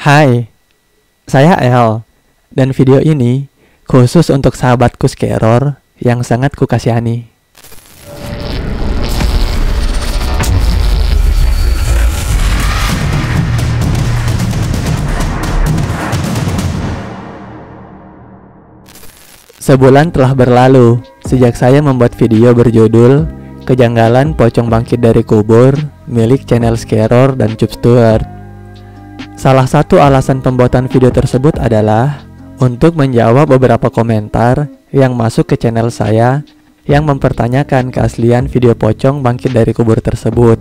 Hai, saya El, dan video ini khusus untuk sahabatku Skeror yang sangat kukasihani. Sebulan telah berlalu sejak saya membuat video berjudul Kejanggalan Pocong Bangkit dari Kubur milik channel Skeror dan Cup Stewart. Salah satu alasan pembuatan video tersebut adalah untuk menjawab beberapa komentar yang masuk ke channel saya yang mempertanyakan keaslian video pocong bangkit dari kubur tersebut.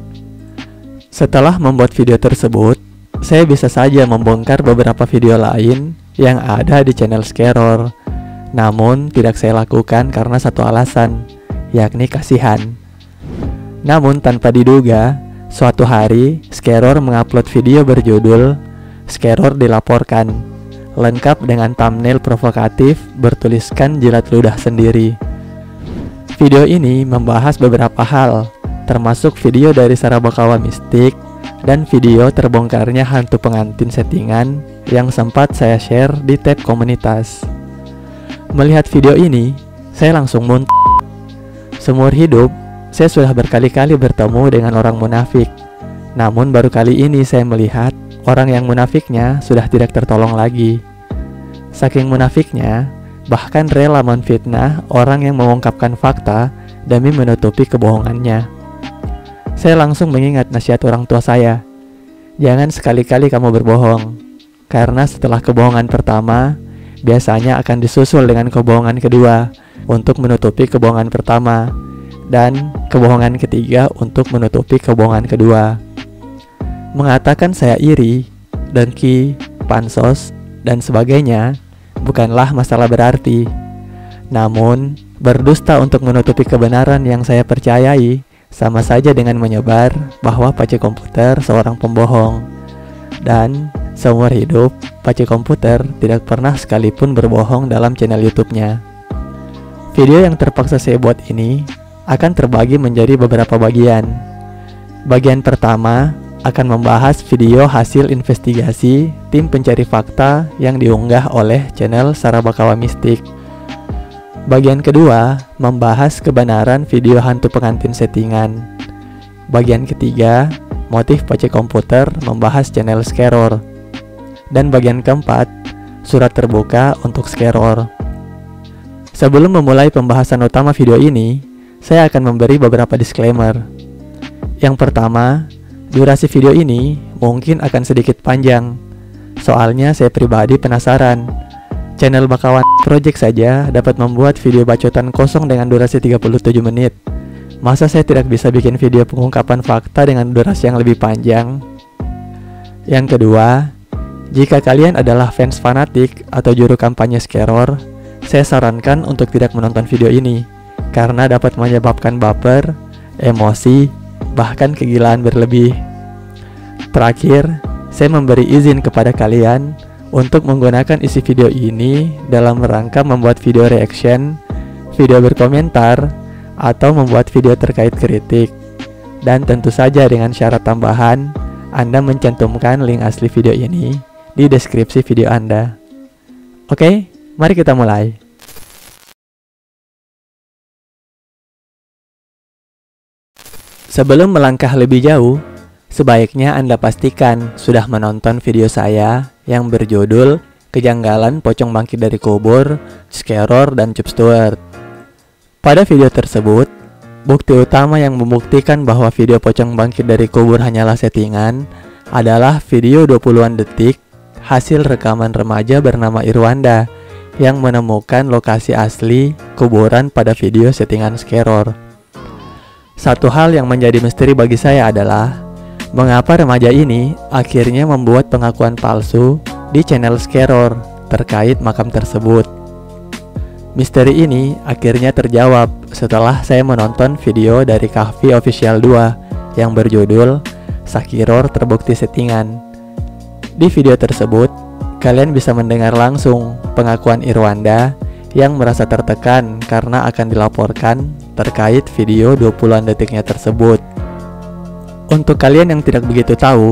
Setelah membuat video tersebut, saya bisa saja membongkar beberapa video lain yang ada di channel Skeror. Namun tidak saya lakukan karena satu alasan, yakni kasihan. Namun tanpa diduga, suatu hari Skeror mengupload video berjudul Skeror Dilaporkan, lengkap dengan thumbnail provokatif bertuliskan jilat ludah sendiri. Video ini membahas beberapa hal, termasuk video dari Sarabakawa Mistik dan video terbongkarnya hantu pengantin settingan yang sempat saya share di tab komunitas. Melihat video ini, saya langsung muntah. Seumur hidup, saya sudah berkali-kali bertemu dengan orang munafik. Namun baru kali ini saya melihat orang yang munafiknya sudah tidak tertolong lagi. Saking munafiknya, bahkan rela menfitnah orang yang mengungkapkan fakta demi menutupi kebohongannya. Saya langsung mengingat nasihat orang tua saya. Jangan sekali-kali kamu berbohong, karena setelah kebohongan pertama, biasanya akan disusul dengan kebohongan kedua untuk menutupi kebohongan pertama, dan kebohongan ketiga untuk menutupi kebohongan kedua. Mengatakan saya iri, dengki, pansos, dan sebagainya bukanlah masalah berarti. Namun, berdusta untuk menutupi kebenaran yang saya percayai sama saja dengan menyebar bahwa Pace Komputer seorang pembohong. Dan seumur hidup, Pace Komputer tidak pernah sekalipun berbohong dalam channel YouTube-nya. Video yang terpaksa saya buat ini akan terbagi menjadi beberapa bagian. Bagian pertama akan membahas video hasil investigasi tim pencari fakta yang diunggah oleh channel Sarabakawa Mistik. Bagian kedua membahas kebenaran video hantu pengantin settingan. Bagian ketiga, motif Pace Komputer membahas channel Skeror. Dan bagian keempat, surat terbuka untuk Skeror. Sebelum memulai pembahasan utama video ini, saya akan memberi beberapa disclaimer. Yang pertama, durasi video ini mungkin akan sedikit panjang. Soalnya saya pribadi penasaran. Channel Bakawan Project saja dapat membuat video bacotan kosong dengan durasi 37 menit. Masa saya tidak bisa bikin video pengungkapan fakta dengan durasi yang lebih panjang? Yang kedua, jika kalian adalah fans fanatik atau juru kampanye Skeror, saya sarankan untuk tidak menonton video ini, karena dapat menyebabkan baper, emosi, bahkan kegilaan berlebih. Terakhir, saya memberi izin kepada kalian untuk menggunakan isi video ini dalam rangka membuat video reaction, video berkomentar, atau membuat video terkait kritik. Dan tentu saja dengan syarat tambahan, Anda mencantumkan link asli video ini di deskripsi video Anda. Oke, mari kita mulai. Sebelum melangkah lebih jauh, sebaiknya Anda pastikan sudah menonton video saya yang berjudul Kejanggalan Pocong Bangkit dari Kubur, Skeror dan Cup Stewart. Pada video tersebut, bukti utama yang membuktikan bahwa video pocong bangkit dari kubur hanyalah settingan adalah video 20-an detik hasil rekaman remaja bernama Irwanda yang menemukan lokasi asli kuburan pada video settingan Skeror. Satu hal yang menjadi misteri bagi saya adalah mengapa remaja ini akhirnya membuat pengakuan palsu di channel Skeror terkait makam tersebut. Misteri ini akhirnya terjawab setelah saya menonton video dari Kahfi Official 2 yang berjudul Sakiror Terbukti Settingan. Di video tersebut, kalian bisa mendengar langsung pengakuan Irwanda yang merasa tertekan karena akan dilaporkan terkait video 20-an detiknya tersebut. Untuk kalian yang tidak begitu tahu,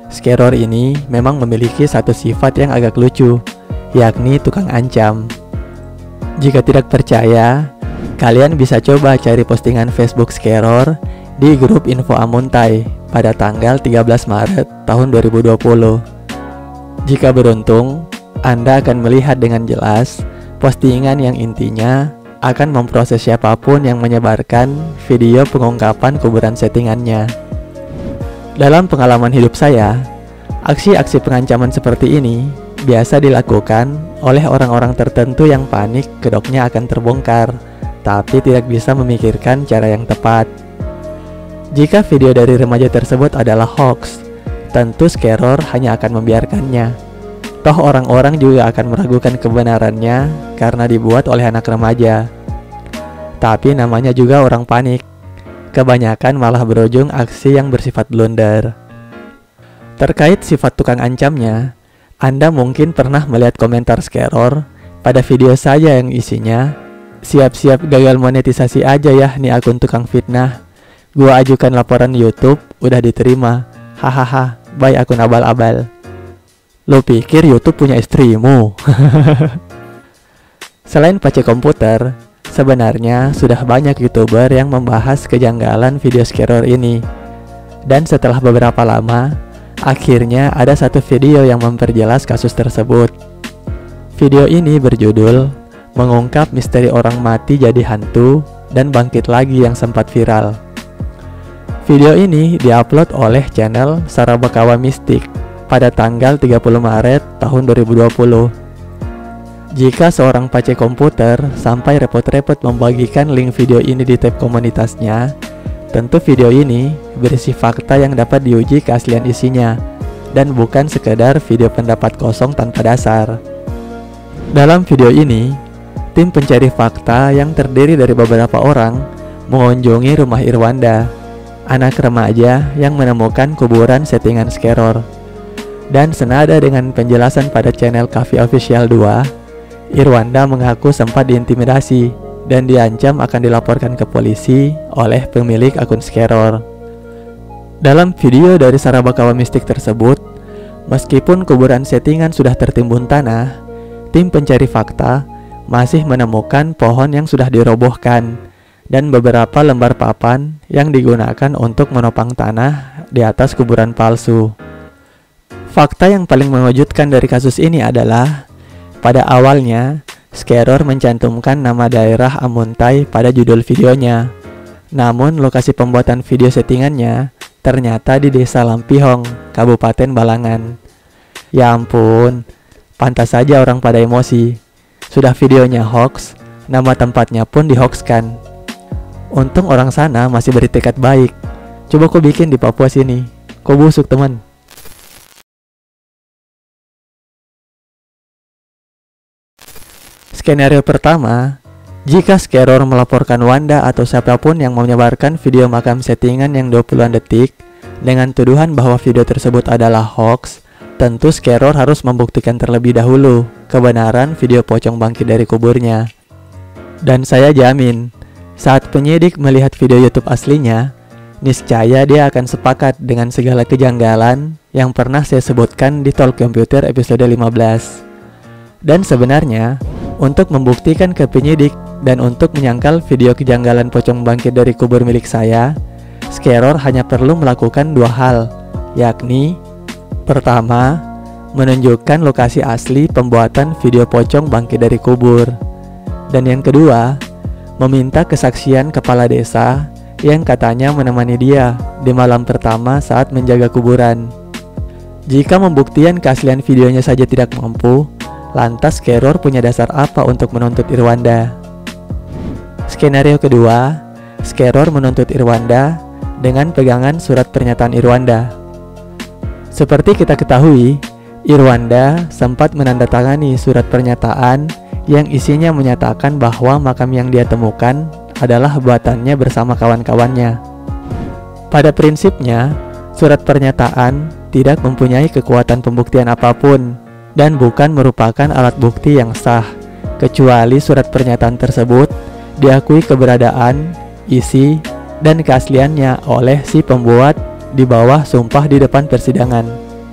Skeror ini memang memiliki satu sifat yang agak lucu, yakni tukang ancam. Jika tidak percaya, kalian bisa coba cari postingan Facebook Skeror di grup info Amuntai pada tanggal 13 Maret tahun 2020. Jika beruntung, Anda akan melihat dengan jelas postingan yang intinya akan memproses siapapun yang menyebarkan video pengungkapan kuburan settingannya. Dalam pengalaman hidup saya, aksi-aksi pengancaman seperti ini biasa dilakukan oleh orang-orang tertentu yang panik kedoknya akan terbongkar, tapi tidak bisa memikirkan cara yang tepat. Jika video dari remaja tersebut adalah hoax, tentu Skeror hanya akan membiarkannya. Toh orang-orang juga akan meragukan kebenarannya karena dibuat oleh anak remaja. Tapi namanya juga orang panik. Kebanyakan malah berujung aksi yang bersifat blunder. Terkait sifat tukang ancamnya, Anda mungkin pernah melihat komentar Skeror pada video saya yang isinya, "Siap-siap gagal monetisasi aja ya nih akun tukang fitnah. Gua ajukan laporan YouTube, udah diterima. Hahaha, bye akun abal-abal." Lo pikir YouTube punya istrimu? Selain pace komputer, sebenarnya sudah banyak YouTuber yang membahas kejanggalan video Skeror ini. Dan setelah beberapa lama, akhirnya ada satu video yang memperjelas kasus tersebut. Video ini berjudul "Mengungkap Misteri Orang Mati Jadi Hantu dan Bangkit Lagi" yang sempat viral. Video ini diupload oleh channel Sarabakawa Mistik pada tanggal 30 Maret tahun 2020. Jika seorang pace komputer sampai repot-repot membagikan link video ini di tab komunitasnya, tentu video ini berisi fakta yang dapat diuji keaslian isinya, dan bukan sekedar video pendapat kosong tanpa dasar. Dalam video ini, tim pencari fakta yang terdiri dari beberapa orang mengunjungi rumah Irwanda, anak remaja yang menemukan kuburan settingan Skeror. Dan senada dengan penjelasan pada channel Cafe Official 2, Irwanda mengaku sempat diintimidasi dan diancam akan dilaporkan ke polisi oleh pemilik akun Skeror. Dalam video dari Sarabakawa Mistik tersebut, meskipun kuburan settingan sudah tertimbun tanah, tim pencari fakta masih menemukan pohon yang sudah dirobohkan dan beberapa lembar papan yang digunakan untuk menopang tanah di atas kuburan palsu. Fakta yang paling mengejutkan dari kasus ini adalah, pada awalnya Skeror mencantumkan nama daerah Amuntai pada judul videonya. Namun lokasi pembuatan video settingannya ternyata di Desa Lampihong, Kabupaten Balangan. Ya ampun, pantas saja orang pada emosi. Sudah videonya hoax, nama tempatnya pun dihoaxkan. Untung orang sana masih bertekad baik. Coba kau bikin di Papua sini, kau busuk teman. Skenario pertama, jika Skeror melaporkan Wanda atau siapapun yang menyebarkan video makam settingan yang 20-an detik dengan tuduhan bahwa video tersebut adalah hoax, tentu Skeror harus membuktikan terlebih dahulu kebenaran video pocong bangkit dari kuburnya. Dan saya jamin, saat penyidik melihat video YouTube aslinya, niscaya dia akan sepakat dengan segala kejanggalan yang pernah saya sebutkan di Talk Computer episode 15. Dan sebenarnya, untuk membuktikan ke penyidik dan untuk menyangkal video kejanggalan pocong bangkit dari kubur milik saya, Skeror hanya perlu melakukan dua hal, yakni pertama, menunjukkan lokasi asli pembuatan video pocong bangkit dari kubur, dan yang kedua, meminta kesaksian kepala desa yang katanya menemani dia di malam pertama saat menjaga kuburan. Jika pembuktian keaslian videonya saja tidak mampu, lantas Skeror punya dasar apa untuk menuntut Irwanda? Skenario kedua, Skeror menuntut Irwanda dengan pegangan surat pernyataan Irwanda. Seperti kita ketahui, Irwanda sempat menandatangani surat pernyataan yang isinya menyatakan bahwa makam yang dia temukan adalah buatannya bersama kawan-kawannya. Pada prinsipnya, surat pernyataan tidak mempunyai kekuatan pembuktian apapun dan bukan merupakan alat bukti yang sah, kecuali surat pernyataan tersebut diakui keberadaan, isi, dan keasliannya oleh si pembuat di bawah sumpah di depan persidangan.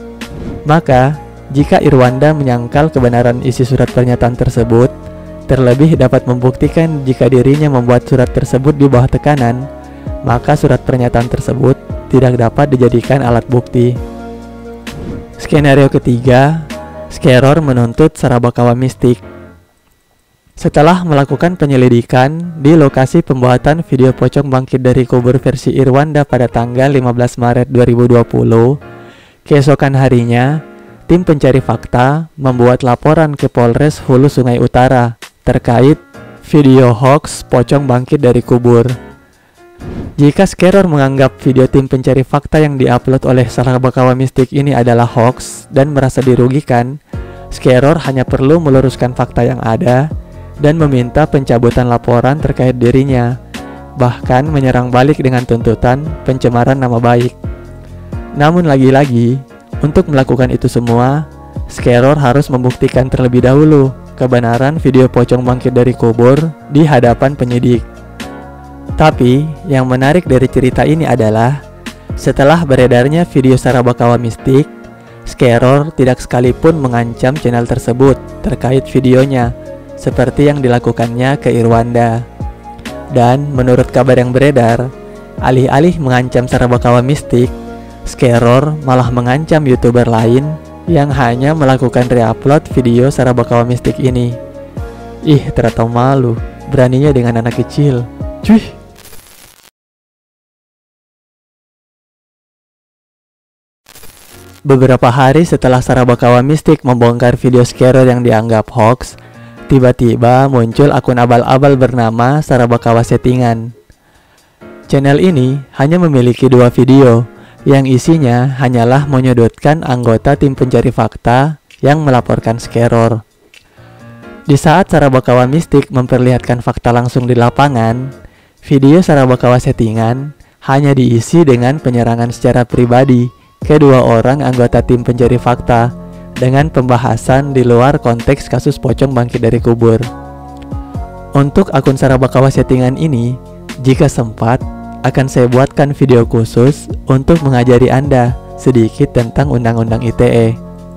Maka, jika Irwanda menyangkal kebenaran isi surat pernyataan tersebut, terlebih dapat membuktikan jika dirinya membuat surat tersebut di bawah tekanan, maka surat pernyataan tersebut tidak dapat dijadikan alat bukti. Skenario ketiga, Skeror menuntut Sarabakawa mistik. Setelah melakukan penyelidikan di lokasi pembuatan video pocong bangkit dari kubur versi Irwanda pada tanggal 15 Maret 2020, keesokan harinya, tim pencari fakta membuat laporan ke Polres Hulu Sungai Utara terkait video hoax pocong bangkit dari kubur. Jika Skeror menganggap video tim pencari fakta yang diupload oleh Sarabakawa mistik ini adalah hoax dan merasa dirugikan, Skeror hanya perlu meluruskan fakta yang ada dan meminta pencabutan laporan terkait dirinya, bahkan menyerang balik dengan tuntutan pencemaran nama baik. Namun lagi-lagi, untuk melakukan itu semua, Skeror harus membuktikan terlebih dahulu kebenaran video pocong bangkit dari kubur di hadapan penyidik. Tapi, yang menarik dari cerita ini adalah, setelah beredarnya video Sarabakawa mistik, Skeror tidak sekalipun mengancam channel tersebut terkait videonya, seperti yang dilakukannya ke Irwanda. Dan menurut kabar yang beredar, alih-alih mengancam Sarabakawa mistik, Skeror malah mengancam YouTuber lain yang hanya melakukan reupload video Sarabakawa mistik ini. Ih, ternyata malu, beraninya dengan anak kecil. Cuy. Beberapa hari setelah Sarabakawa mistik membongkar video Skeror yang dianggap hoax, tiba-tiba muncul akun abal-abal bernama Sarabakawa Settingan. Channel ini hanya memiliki 2 video, yang isinya hanyalah menyudutkan anggota tim pencari fakta yang melaporkan Skeror. Di saat Sarabakawa mistik memperlihatkan fakta langsung di lapangan, video Sarabakawa Settingan hanya diisi dengan penyerangan secara pribadi kedua orang anggota tim pencari fakta dengan pembahasan di luar konteks kasus pocong bangkit dari kubur. Untuk akun Sarabakawa Settingan ini, jika sempat, akan saya buatkan video khusus untuk mengajari Anda sedikit tentang Undang-Undang ITE.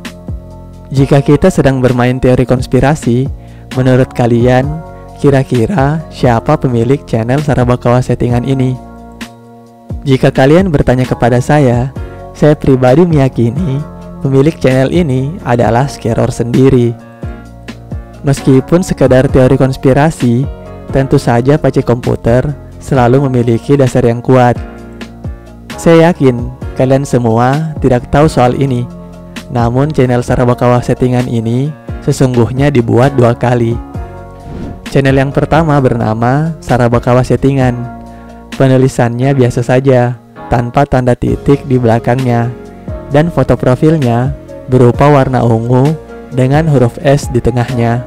Jika kita sedang bermain teori konspirasi, menurut kalian, kira-kira siapa pemilik channel Sarabakawa Settingan ini? Jika kalian bertanya kepada saya pribadi meyakini pemilik channel ini adalah Skeror sendiri. Meskipun sekedar teori konspirasi, tentu saja pacik komputer selalu memiliki dasar yang kuat. Saya yakin kalian semua tidak tahu soal ini, namun channel Sarabakawa Settingan ini sesungguhnya dibuat 2 kali. Channel yang pertama bernama Sarabakawa Settingan. Penulisannya biasa saja, tanpa tanda titik di belakangnya, dan foto profilnya berupa warna ungu dengan huruf S di tengahnya.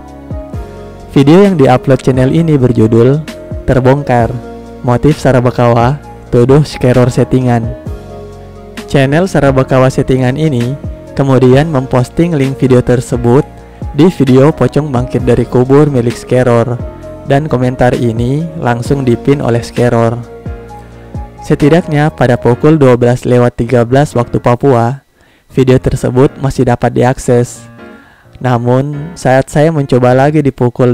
Video yang diupload channel ini berjudul Terbongkar, Motif Sarabakawa Tuduh Skeror Settingan. Channel Sarabakawa Settingan ini kemudian memposting link video tersebut di video pocong bangkit dari kubur milik Skeror, dan komentar ini langsung dipin oleh Skeror. Setidaknya pada pukul 12:13 waktu Papua, video tersebut masih dapat diakses. Namun, saat saya mencoba lagi di pukul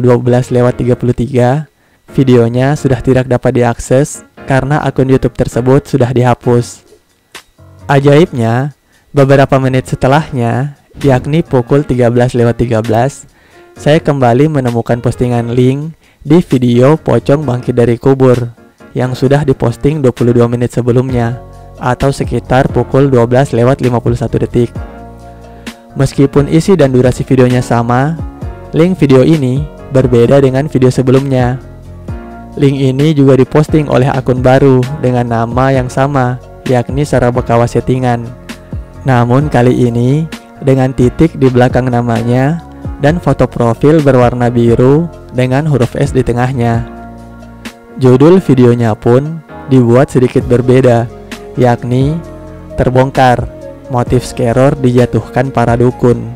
12:33, videonya sudah tidak dapat diakses karena akun YouTube tersebut sudah dihapus. Ajaibnya, beberapa menit setelahnya, yakni pukul 13:13, saya kembali menemukan postingan link di video pocong bangkit dari kubur yang sudah diposting 22 menit sebelumnya, atau sekitar pukul 12:51 detik. Meskipun isi dan durasi videonya sama, link video ini berbeda dengan video sebelumnya. Link ini juga diposting oleh akun baru dengan nama yang sama, yakni Sarabakawa Settingan. Namun kali ini dengan titik di belakang namanya dan foto profil berwarna biru dengan huruf S di tengahnya. Judul videonya pun dibuat sedikit berbeda, yakni Terbongkar, Motif Skeror Dijatuhkan Para Dukun.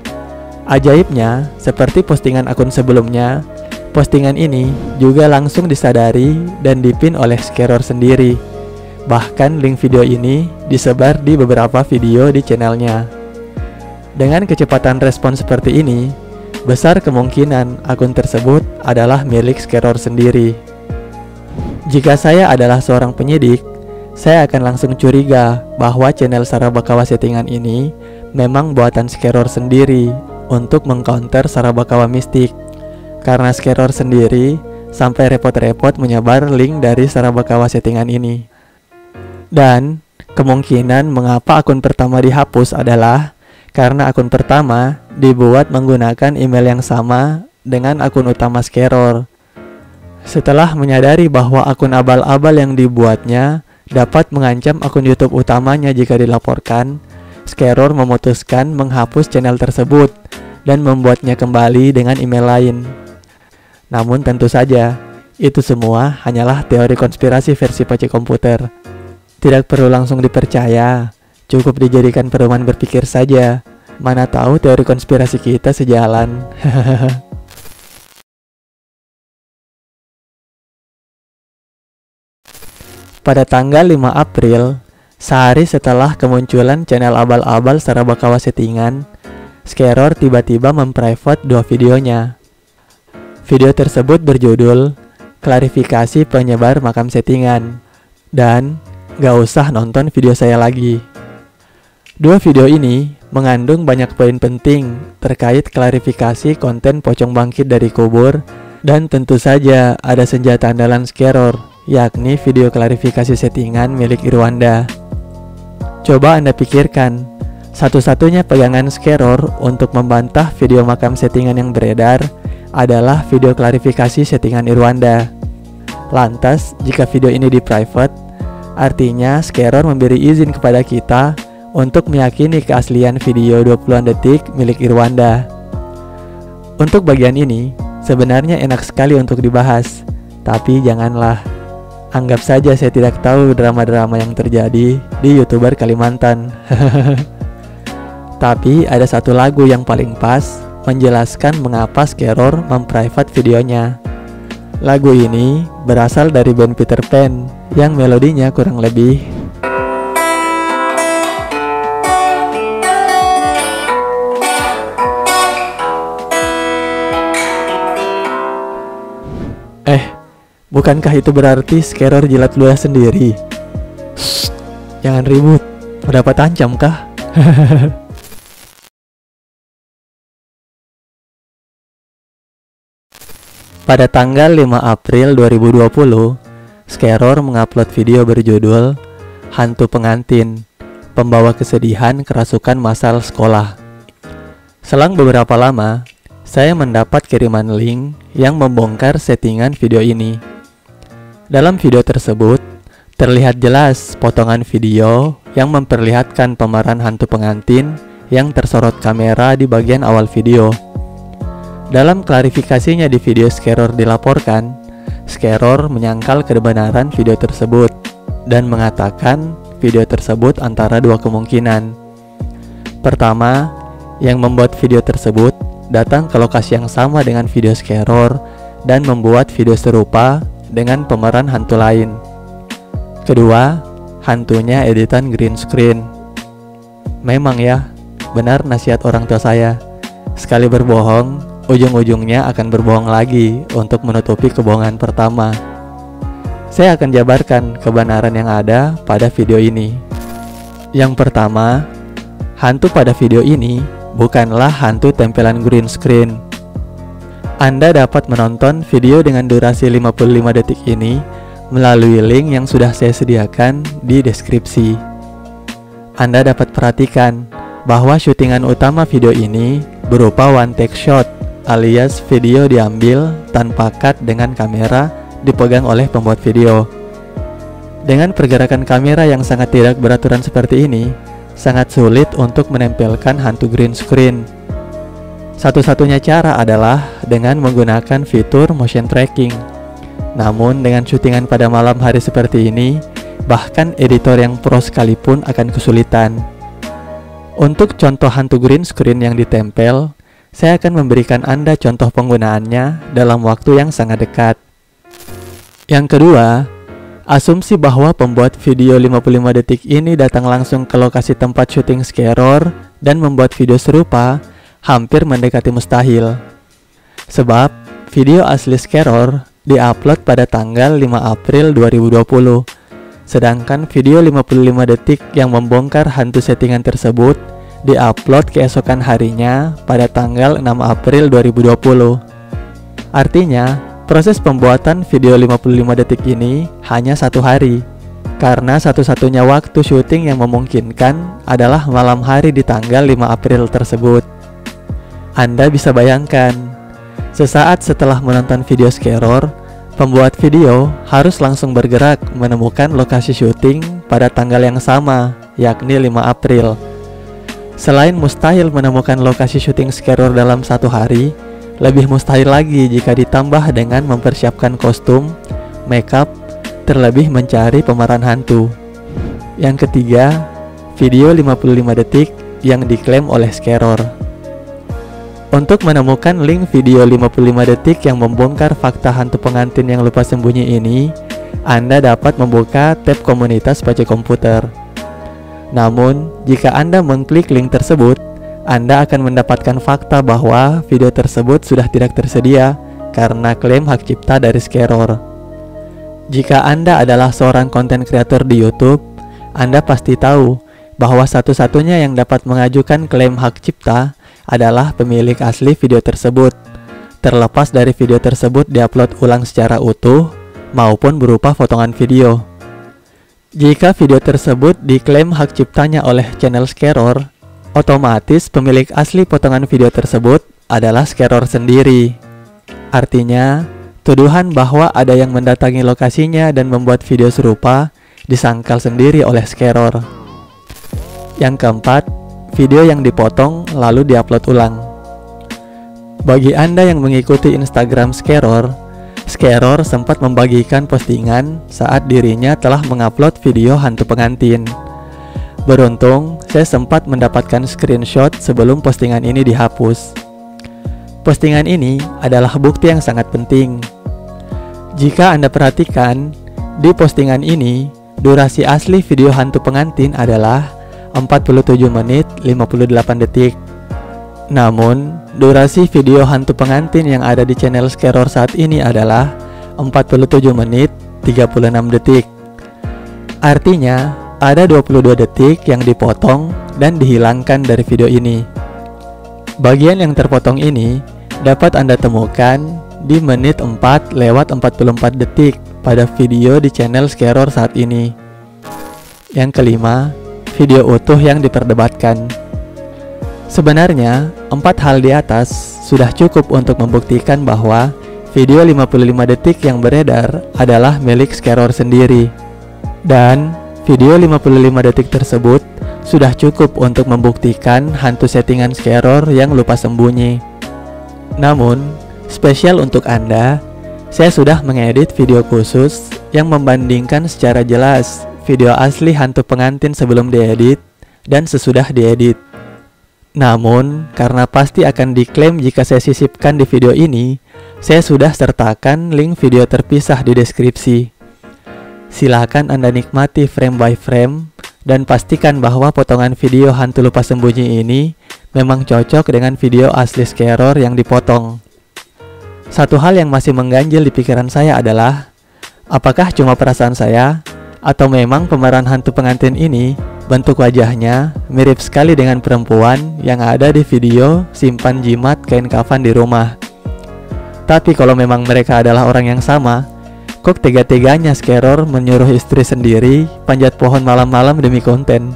Ajaibnya, seperti postingan akun sebelumnya, postingan ini juga langsung disadari dan dipin oleh Skeror sendiri. Bahkan link video ini disebar di beberapa video di channelnya. Dengan kecepatan respon seperti ini, besar kemungkinan akun tersebut adalah milik Scaror sendiri. Jika saya adalah seorang penyidik, saya akan langsung curiga bahwa channel Sarabakawa settingan ini memang buatan Scaror sendiri untuk mengcounter Sarabakawa mistik. Karena Scaror sendiri sampai repot-repot menyebar link dari Sarabakawa settingan ini. Dan kemungkinan mengapa akun pertama dihapus adalah karena akun pertama dibuat menggunakan email yang sama dengan akun utama Scaror. Setelah menyadari bahwa akun abal-abal yang dibuatnya dapat mengancam akun YouTube utamanya jika dilaporkan, Scaror memutuskan menghapus channel tersebut dan membuatnya kembali dengan email lain. Namun tentu saja, itu semua hanyalah teori konspirasi versi PC komputer. Tidak perlu langsung dipercaya, cukup dijadikan pedoman berpikir saja. Mana tahu teori konspirasi kita sejalan. Pada tanggal 5 April, sehari setelah kemunculan channel abal-abal Sarabakawa settingan, Scaror tiba-tiba memprivate 2 videonya. Video tersebut berjudul Klarifikasi Penyebar Makam Settingan dan Gak usah nonton video saya lagi. 2 video ini mengandung banyak poin penting terkait klarifikasi konten pocong bangkit dari kubur, dan tentu saja ada senjata andalan Scaror, yakni video klarifikasi settingan milik Irwanda. Coba Anda pikirkan, satu-satunya pegangan Scaror untuk membantah video makam settingan yang beredar adalah video klarifikasi settingan Irwanda. Lantas, jika video ini di private, artinya Scaror memberi izin kepada kita untuk meyakini keaslian video 20-an detik milik Irwanda. Untuk bagian ini, sebenarnya enak sekali untuk dibahas, tapi janganlah. Anggap saja saya tidak tahu drama-drama yang terjadi di YouTuber Kalimantan. Tapi ada satu lagu yang paling pas menjelaskan mengapa Scaror memprivate videonya. Lagu ini berasal dari band Peter Pan yang melodinya kurang lebih bukankah itu berarti Scaror jilat ludah sendiri? Shh, jangan ribut, pendapat ancam kah? Pada tanggal 5 April 2020, Scaror mengupload video berjudul Hantu Pengantin, Pembawa Kesedihan Kerasukan Masal Sekolah. Selang beberapa lama, saya mendapat kiriman link yang membongkar settingan video ini. Dalam video tersebut, terlihat jelas potongan video yang memperlihatkan pemeran hantu pengantin yang tersorot kamera di bagian awal video. Dalam klarifikasinya di video Scaror dilaporkan, Scaror menyangkal kebenaran video tersebut dan mengatakan video tersebut antara 2 kemungkinan. Pertama, yang membuat video tersebut datang ke lokasi yang sama dengan video Scaror dan membuat video serupa dengan pemeran hantu lain. Kedua, hantunya editan green screen. Memang ya, benar nasihat orang tua saya. Sekali berbohong, ujung-ujungnya akan berbohong lagi untuk menutupi kebohongan pertama. Saya akan jabarkan kebenaran yang ada pada video ini. Yang pertama, hantu pada video ini bukanlah hantu tempelan green screen. Anda dapat menonton video dengan durasi 55 detik ini melalui link yang sudah saya sediakan di deskripsi. Anda dapat perhatikan bahwa syutingan utama video ini berupa one take shot, alias video diambil tanpa cut dengan kamera dipegang oleh pembuat video. Dengan pergerakan kamera yang sangat tidak beraturan seperti ini, sangat sulit untuk menempelkan hantu green screen. Satu-satunya cara adalah dengan menggunakan fitur motion tracking. Namun dengan syutingan pada malam hari seperti ini, bahkan editor yang pro sekalipun akan kesulitan. Untuk contoh hantu green screen yang ditempel, saya akan memberikan Anda contoh penggunaannya dalam waktu yang sangat dekat. Yang kedua, asumsi bahwa pembuat video 55 detik ini datang langsung ke lokasi tempat syuting Scaror dan membuat video serupa hampir mendekati mustahil. Sebab video asli Scaror diupload pada tanggal 5 April 2020, sedangkan video 55 detik yang membongkar hantu settingan tersebut diupload keesokan harinya pada tanggal 6 April 2020. Artinya, proses pembuatan video 55 detik ini hanya 1 hari, karena satu-satunya waktu syuting yang memungkinkan adalah malam hari di tanggal 5 April tersebut. Anda bisa bayangkan, sesaat setelah menonton video Scaror, pembuat video harus langsung bergerak menemukan lokasi syuting pada tanggal yang sama, yakni 5 April. Selain mustahil menemukan lokasi syuting Scaror dalam 1 hari, lebih mustahil lagi jika ditambah dengan mempersiapkan kostum, makeup, terlebih mencari pemeran hantu. Yang ketiga, video 55 detik yang diklaim oleh Scaror. Untuk menemukan link video 55 detik yang membongkar fakta hantu pengantin yang lupa sembunyi ini, Anda dapat membuka tab komunitas baca komputer. Namun, jika Anda mengklik link tersebut, Anda akan mendapatkan fakta bahwa video tersebut sudah tidak tersedia karena klaim hak cipta dari Scaror. Jika Anda adalah seorang konten kreator di YouTube, Anda pasti tahu bahwa satu-satunya yang dapat mengajukan klaim hak cipta adalah pemilik asli video tersebut, terlepas dari video tersebut diupload ulang secara utuh maupun berupa potongan video. Jika video tersebut diklaim hak ciptanya oleh channel Scaror, otomatis pemilik asli potongan video tersebut adalah Scaror sendiri. Artinya, tuduhan bahwa ada yang mendatangi lokasinya dan membuat video serupa disangkal sendiri oleh Scaror. Yang keempat, video yang dipotong lalu diupload ulang. Bagi Anda yang mengikuti Instagram Scaror, Scaror sempat membagikan postingan saat dirinya telah mengupload video hantu pengantin. Beruntung, saya sempat mendapatkan screenshot sebelum postingan ini dihapus. Postingan ini adalah bukti yang sangat penting. Jika Anda perhatikan, di postingan ini, durasi asli video hantu pengantin adalah 47 menit 58 detik. Namun, durasi video hantu pengantin yang ada di channel Scaror saat ini adalah 47 menit 36 detik. Artinya, ada 22 detik yang dipotong dan dihilangkan dari video ini. Bagian yang terpotong ini dapat Anda temukan di menit 4:44 detik pada video di channel Scaror saat ini. Yang kelima, video utuh yang diperdebatkan. Sebenarnya, 4 hal di atas sudah cukup untuk membuktikan bahwa video 55 detik yang beredar adalah milik Scaror sendiri. Dan video 55 detik tersebut sudah cukup untuk membuktikan hantu settingan Scaror yang lupa sembunyi. Namun, spesial untuk Anda, saya sudah mengedit video khusus yang membandingkan secara jelas video asli hantu pengantin sebelum diedit dan sesudah diedit. Namun, karena pasti akan diklaim jika saya sisipkan di video ini, saya sudah sertakan link video terpisah di deskripsi. Silakan Anda nikmati frame by frame dan pastikan bahwa potongan video hantu lupa sembunyi ini memang cocok dengan video asli Scaror yang dipotong. Satu hal yang masih mengganjil di pikiran saya adalah, apakah cuma perasaan saya atau memang pemeran hantu pengantin ini bentuk wajahnya mirip sekali dengan perempuan yang ada di video simpan jimat kain kafan di rumah. Tapi kalau memang mereka adalah orang yang sama, kok tega-teganya Scaror menyuruh istri sendiri panjat pohon malam-malam demi konten?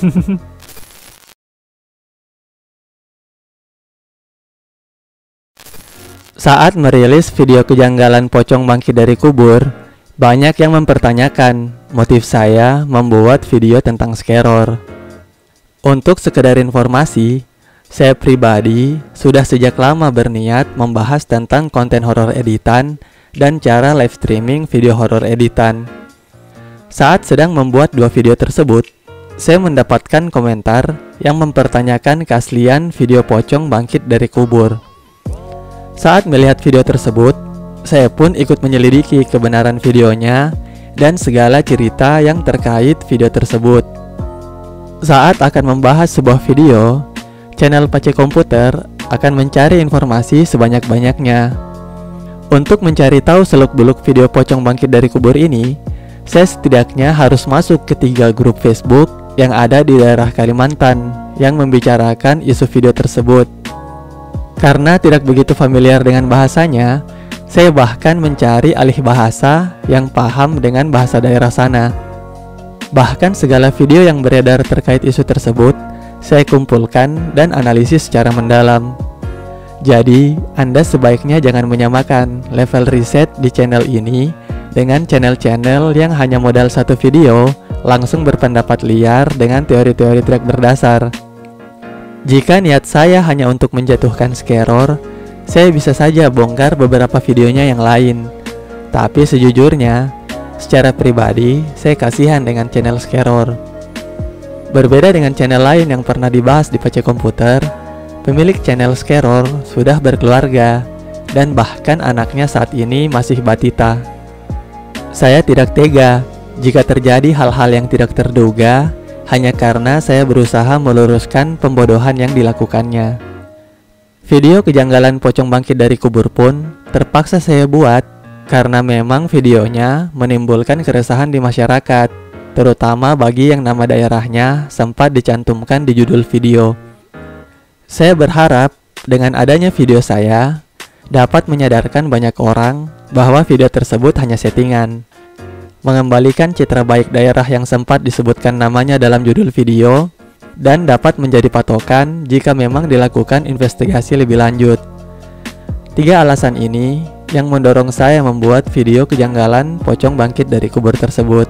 Saat merilis video kejanggalan pocong bangkit dari kubur, banyak yang mempertanyakan motif saya membuat video tentang Scaror. Untuk sekedar informasi, saya pribadi sudah sejak lama berniat membahas tentang konten horor editan dan cara live streaming video horor editan. Saat sedang membuat 2 video tersebut, saya mendapatkan komentar yang mempertanyakan keaslian video pocong bangkit dari kubur. Saat melihat video tersebut, saya pun ikut menyelidiki kebenaran videonya dan segala cerita yang terkait video tersebut. Saat akan membahas sebuah video, channel Pace Komputer akan mencari informasi sebanyak-banyaknya. Untuk mencari tahu seluk-beluk video pocong bangkit dari kubur ini, saya setidaknya harus masuk ke 3 grup Facebook yang ada di daerah Kalimantan yang membicarakan isu video tersebut. Karena tidak begitu familiar dengan bahasanya, saya bahkan mencari alih bahasa yang paham dengan bahasa daerah sana. Bahkan segala video yang beredar terkait isu tersebut, saya kumpulkan dan analisis secara mendalam. Jadi, Anda sebaiknya jangan menyamakan level riset di channel ini dengan channel-channel yang hanya modal satu video, langsung berpendapat liar dengan teori-teori tidak berdasar. Jika niat saya hanya untuk menjatuhkan Skeror, saya bisa saja bongkar beberapa videonya yang lain. Tapi sejujurnya, secara pribadi, saya kasihan dengan channel Skeror. Berbeda dengan channel lain yang pernah dibahas di Pace Komputer, pemilik channel Skeror sudah berkeluarga dan bahkan anaknya saat ini masih batita. Saya tidak tega jika terjadi hal-hal yang tidak terduga hanya karena saya berusaha meluruskan pembodohan yang dilakukannya. Video kejanggalan pocong bangkit dari kubur pun terpaksa saya buat karena memang videonya menimbulkan keresahan di masyarakat, terutama bagi yang nama daerahnya sempat dicantumkan di judul video. Saya berharap dengan adanya video saya dapat menyadarkan banyak orang bahwa video tersebut hanya settingan, mengembalikan citra baik daerah yang sempat disebutkan namanya dalam judul video, dan dapat menjadi patokan jika memang dilakukan investigasi lebih lanjut. 3 alasan ini yang mendorong saya membuat video kejanggalan pocong bangkit dari kubur tersebut.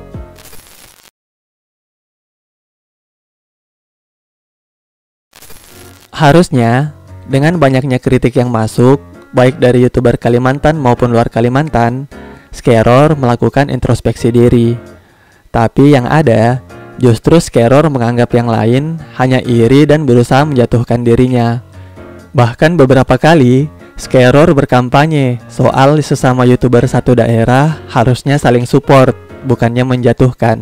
Harusnya, dengan banyaknya kritik yang masuk, baik dari YouTuber Kalimantan maupun luar Kalimantan, Skeror melakukan introspeksi diri. Tapi yang ada, justru Skeror menganggap yang lain hanya iri dan berusaha menjatuhkan dirinya. Bahkan beberapa kali, Skeror berkampanye soal sesama YouTuber satu daerah harusnya saling support, bukannya menjatuhkan.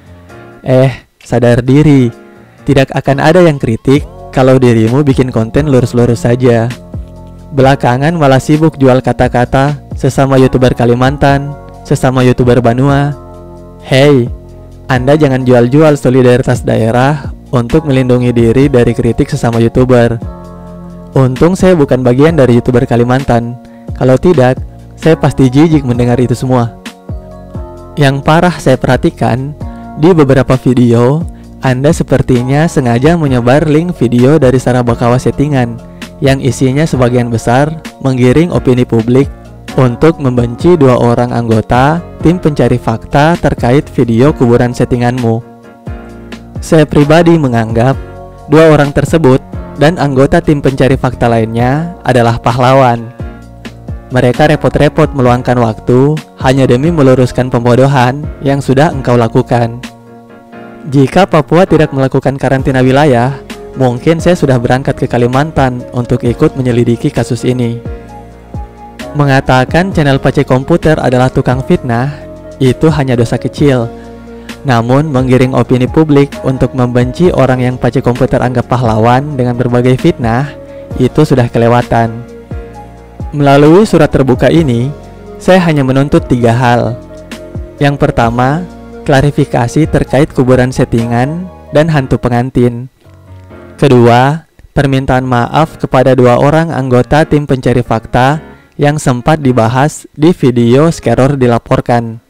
Sadar diri, tidak akan ada yang kritik kalau dirimu bikin konten lurus-lurus saja. Belakangan malah sibuk jual kata-kata sesama YouTuber Kalimantan, sesama YouTuber Banua. Hey, Anda jangan jual-jual solidaritas daerah untuk melindungi diri dari kritik sesama YouTuber. Untung saya bukan bagian dari YouTuber Kalimantan. Kalau tidak, saya pasti jijik mendengar itu semua. Yang parah saya perhatikan, di beberapa video, Anda sepertinya sengaja menyebar link video dari Sarabakawa settingan yang isinya sebagian besar menggiring opini publik untuk membenci 2 orang anggota tim pencari fakta terkait video kuburan settinganmu. Saya pribadi menganggap 2 orang tersebut dan anggota tim pencari fakta lainnya adalah pahlawan. Mereka repot-repot meluangkan waktu hanya demi meluruskan pembodohan yang sudah engkau lakukan. Jika Papua tidak melakukan karantina wilayah, mungkin saya sudah berangkat ke Kalimantan untuk ikut menyelidiki kasus ini. Mengatakan channel Pace Komputer adalah tukang fitnah, itu hanya dosa kecil. Namun menggiring opini publik untuk membenci orang yang Pace Komputer anggap pahlawan dengan berbagai fitnah, itu sudah kelewatan. Melalui surat terbuka ini, saya hanya menuntut 3 hal. Yang pertama, klarifikasi terkait kuburan settingan dan hantu pengantin. Kedua, permintaan maaf kepada 2 orang anggota tim pencari fakta yang sempat dibahas di video Skeror dilaporkan.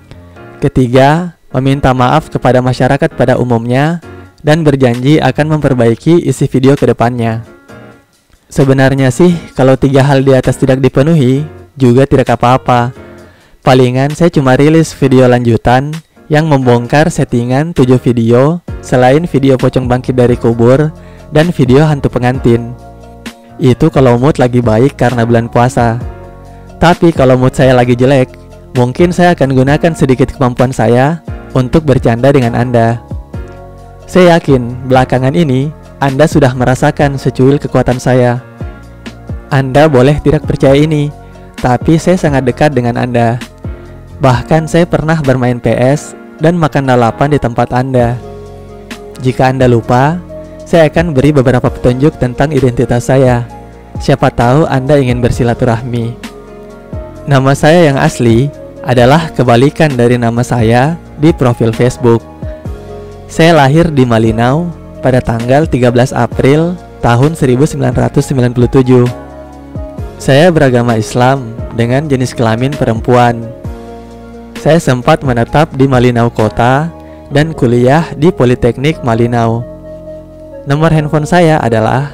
Ketiga, meminta maaf kepada masyarakat pada umumnya dan berjanji akan memperbaiki isi video ke depannya. Sebenarnya sih, kalau 3 hal di atas tidak dipenuhi, juga tidak apa-apa. Palingan saya cuma rilis video lanjutan yang membongkar settingan 7 video selain video pocong bangkit dari kubur dan video hantu pengantin. Itu kalau mood lagi baik karena bulan puasa. Tapi kalau mood saya lagi jelek, mungkin saya akan gunakan sedikit kemampuan saya untuk bercanda dengan Anda. Saya yakin belakangan ini Anda sudah merasakan secuil kekuatan saya. Anda boleh tidak percaya ini, tapi saya sangat dekat dengan Anda. Bahkan saya pernah bermain PS dan makan lalapan di tempat Anda. Jika Anda lupa, saya akan beri beberapa petunjuk tentang identitas saya. Siapa tahu Anda ingin bersilaturahmi. Nama saya yang asli adalah kebalikan dari nama saya di profil Facebook. Saya lahir di Malinau pada tanggal 13 April tahun 1997. Saya beragama Islam dengan jenis kelamin perempuan. Saya sempat menetap di Malinau Kota dan kuliah di Politeknik Malinau. Nomor handphone saya adalah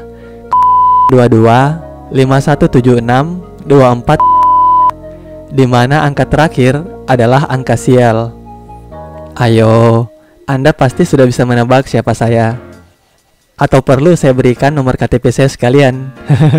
22 5176 24, di mana angka terakhir adalah angka sial. Ayo, Anda pasti sudah bisa menebak siapa saya. Atau perlu saya berikan nomor KTP saya sekalian?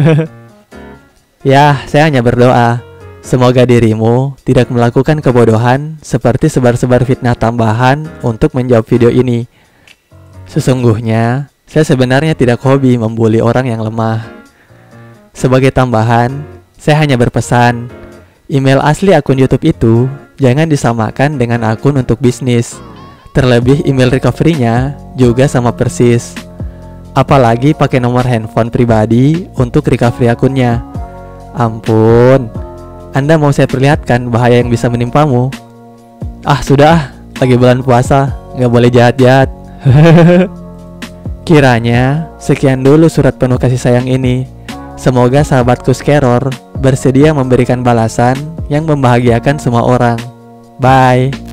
Ya, saya hanya berdoa, semoga dirimu tidak melakukan kebodohan seperti sebar-sebar fitnah tambahan untuk menjawab video ini. Sesungguhnya, saya sebenarnya tidak hobi membuli orang yang lemah. Sebagai tambahan, saya hanya berpesan, email asli akun YouTube itu jangan disamakan dengan akun untuk bisnis. Terlebih email recovery-nya juga sama persis. Apalagi pakai nomor handphone pribadi untuk recovery akunnya. Ampun, Anda mau saya perlihatkan bahaya yang bisa menimpamu? Ah sudah, lagi bulan puasa, nggak boleh jahat-jahat. Kiranya, sekian dulu surat penuh kasih sayang ini. Semoga sahabatku Skeror bersedia memberikan balasan yang membahagiakan semua orang. Bye.